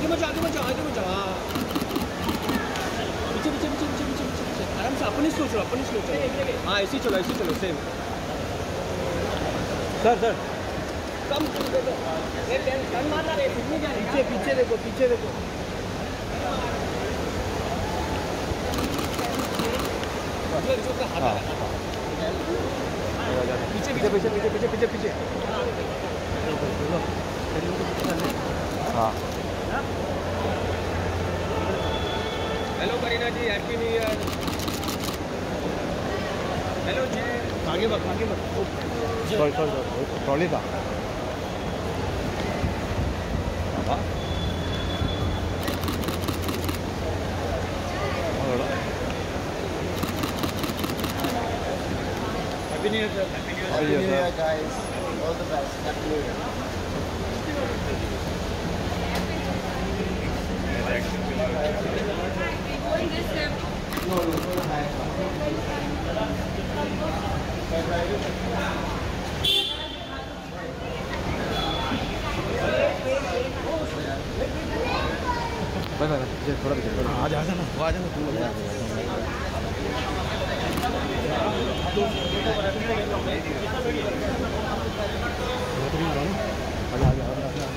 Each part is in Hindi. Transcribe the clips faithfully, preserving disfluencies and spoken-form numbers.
आगे मत जाओ, आगे मत जाओ, आगे मत जाओ। हाँ पीछे पीछे पीछे पीछे पीछे पीछे आराम से अपनी स्लो चलो, अपनी स्लो चलो। हाँ ऐसे चलो, ऐसे चलो सेम। सर सर कम टर्न मारना रे, पीछे पीछे देखो, पीछे देखो। हाँ पीछे पीछे पीछे पीछे पीछे पीछे पीछे। हाँ hello Kareena ji, happy new year. Hello ji, आगे बढ़, आगे बढ़। सॉरी सॉरी ट्रॉली था। Happy new year sir. Happy new Happy New Year, guys, all the best, happy new year. No, no, no, bye bye पीछे थोड़ा पीछे थोड़ा आ जा आ जाना वो आ जाना तुम लोग आ जा आ जा आ जा।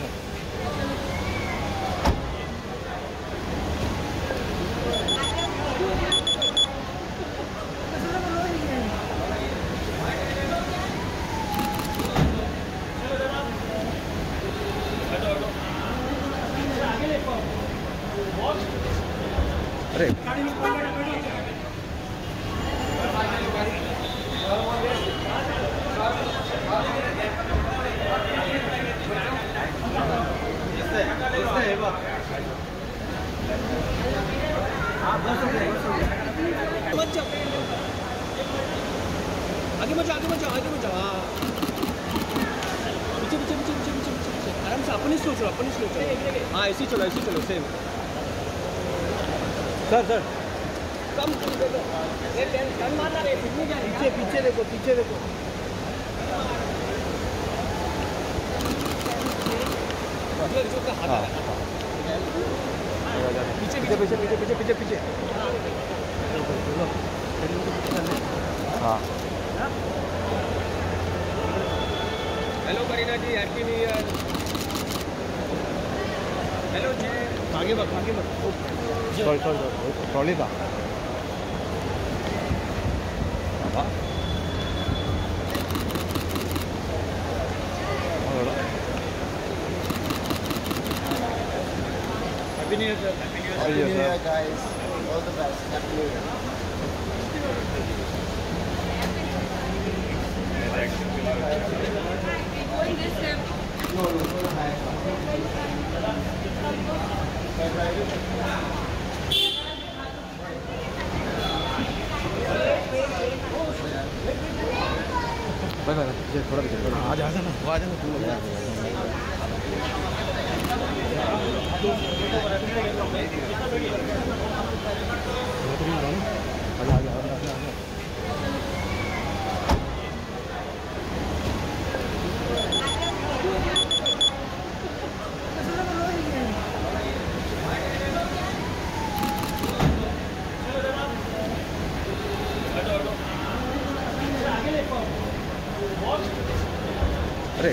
अरे मत जाओ, आगे मत जाओ, आगे मत जाओ, आगे मत जाओ। हाँ पीछे पीछे पीछे पीछे पीछे पीछे आराम से अपनी स्लो चलो, अपनी स्लो चलो। हाँ ऐसे चलो, ऐसे चलो सेम। सर सर कम टर्न मारना रे, पीछे पीछे देखो, पीछे देखो। हाँ पीछे पीछे पीछे पीछे पीछे पीछे पीछे। हाँ hello Kareena ji, happy new year. Hello ji, आगे बढ़, आगे बढ़। सॉरी सॉरी ट्रॉली था। Happy new year sir. Happy new Happy New Year, guys, all the best, happy new year. No, no, no, bye bye पीछे थोड़ा पीछे थोड़ा आ जा आ जाना वो आ जाना तुम लोग आ जा आ जा आ जा। अरे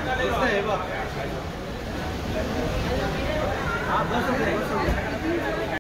हाँ बस हो गया, बस हो गया।